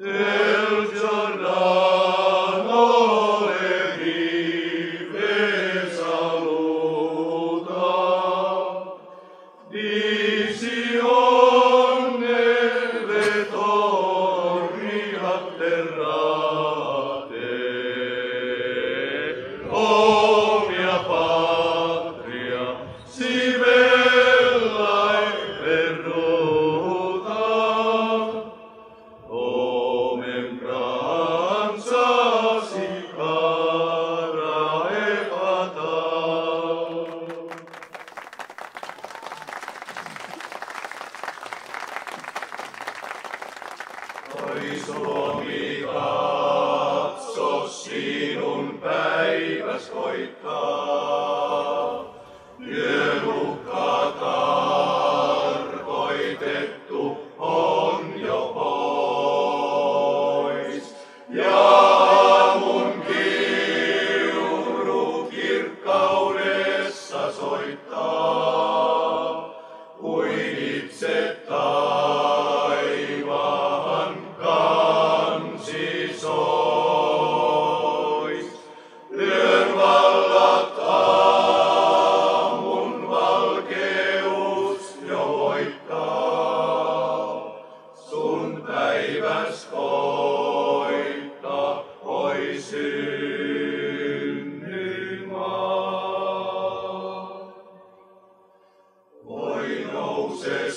El Giordano le rive saluta, di Sione le torri atterrate. O mia patria, si bella e perduta, o membranza si cara e fatal. Oi Suomi, katso sinun päiväs koittaa. Yölukka tarkoitettu on jo pois. Ja aamun kiuru kirkkaudessa soittaa, kuin itse taivaan kansi sois. Yön vallat aamun valkeus jo voittaa. Sun päiväs koittaa, oi synnymaa. Voi nouse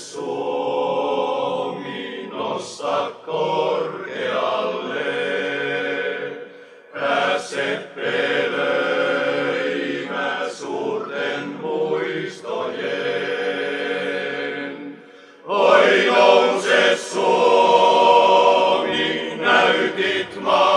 Suomi, nosta korkealle. Pääse pelöimä suurten muistojen. Oi nouse Suomi, näytit